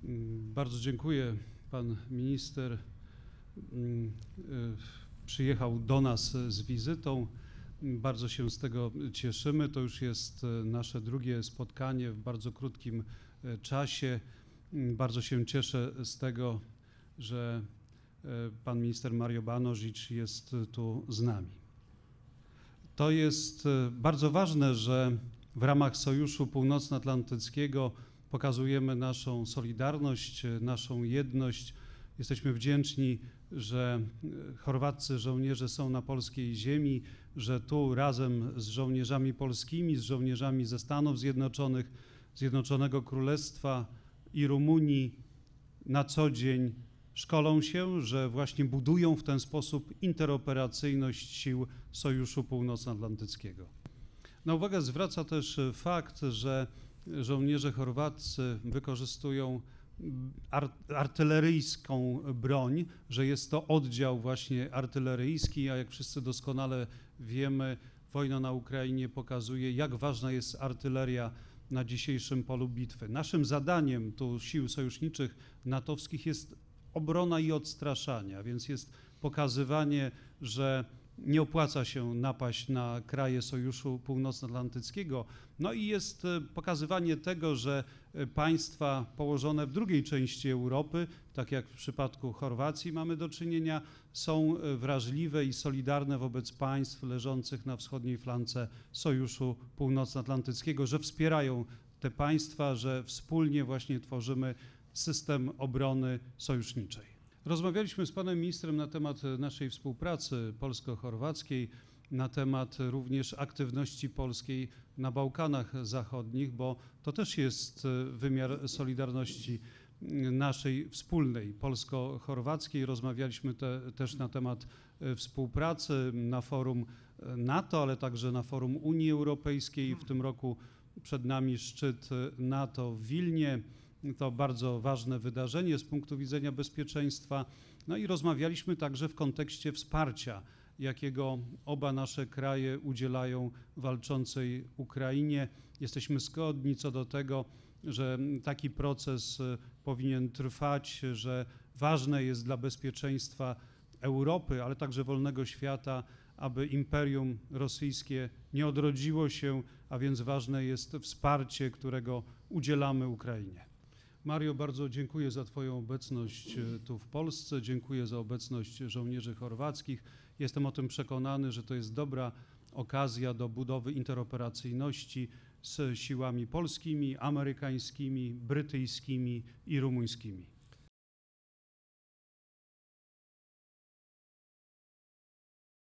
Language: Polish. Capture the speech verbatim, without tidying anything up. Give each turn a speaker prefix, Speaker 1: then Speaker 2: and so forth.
Speaker 1: Bardzo dziękuję. Pan minister przyjechał do nas z wizytą. Bardzo się z tego cieszymy. To już jest nasze drugie spotkanie w bardzo krótkim czasie. Bardzo się cieszę z tego, że pan minister Mario Banožić jest tu z nami. To jest bardzo ważne, że w ramach Sojuszu Północnoatlantyckiego pokazujemy naszą solidarność, naszą jedność. Jesteśmy wdzięczni, że chorwaccy żołnierze są na polskiej ziemi, że tu razem z żołnierzami polskimi, z żołnierzami ze Stanów Zjednoczonych, Zjednoczonego Królestwa i Rumunii na co dzień szkolą się, że właśnie budują w ten sposób interoperacyjność sił Sojuszu Północnoatlantyckiego. Na uwagę zwraca też fakt, że żołnierze chorwaccy wykorzystują artyleryjską broń, że jest to oddział właśnie artyleryjski, a jak wszyscy doskonale wiemy, wojna na Ukrainie pokazuje, jak ważna jest artyleria na dzisiejszym polu bitwy. Naszym zadaniem tu sił sojuszniczych natowskich jest obrona i odstraszania, więc jest pokazywanie, że nie opłaca się napaść na kraje Sojuszu Północnoatlantyckiego. No i jest pokazywanie tego, że państwa położone w drugiej części Europy, tak jak w przypadku Chorwacji mamy do czynienia, są wrażliwe i solidarne wobec państw leżących na wschodniej flance Sojuszu Północnoatlantyckiego, że wspierają te państwa, że wspólnie właśnie tworzymy system obrony sojuszniczej. Rozmawialiśmy z panem ministrem na temat naszej współpracy polsko-chorwackiej, na temat również aktywności polskiej na Bałkanach Zachodnich, bo to też jest wymiar solidarności naszej wspólnej polsko-chorwackiej. Rozmawialiśmy te, też na temat współpracy na forum NATO, ale także na forum Unii Europejskiej. W tym roku przed nami szczyt NATO w Wilnie. To bardzo ważne wydarzenie z punktu widzenia bezpieczeństwa. No i rozmawialiśmy także w kontekście wsparcia, jakiego oba nasze kraje udzielają walczącej Ukrainie. Jesteśmy zgodni co do tego, że taki proces powinien trwać, że ważne jest dla bezpieczeństwa Europy, ale także wolnego świata, aby imperium rosyjskie nie odrodziło się, a więc ważne jest wsparcie, którego udzielamy Ukrainie. Mario, bardzo dziękuję za twoją obecność tu w Polsce, dziękuję za obecność żołnierzy chorwackich. Jestem o tym przekonany, że to jest dobra okazja do budowy interoperacyjności z siłami polskimi, amerykańskimi, brytyjskimi i rumuńskimi.